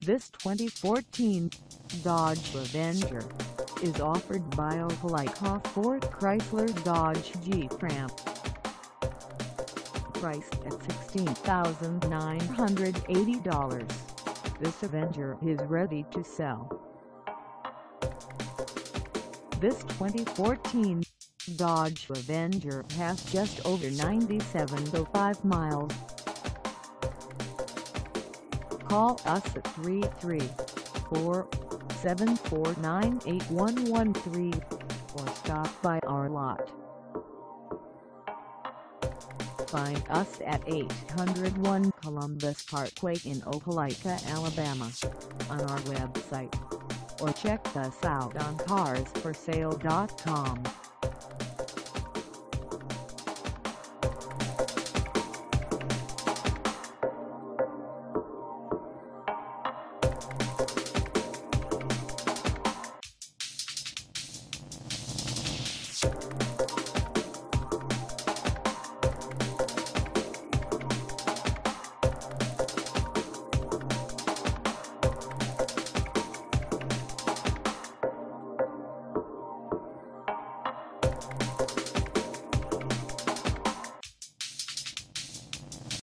This 2014 Dodge Avenger is offered by Opelika Ford Chrysler Dodge Jeep Ram. Priced at $16,980, this Avenger is ready to sell. This 2014 Dodge Avenger has just over 97,005 miles. Call us at 334-749-8113 or stop by our lot. Find us at 801 Columbus Parkway in Opelika, Alabama, on our website, or check us out on carsforsale.com.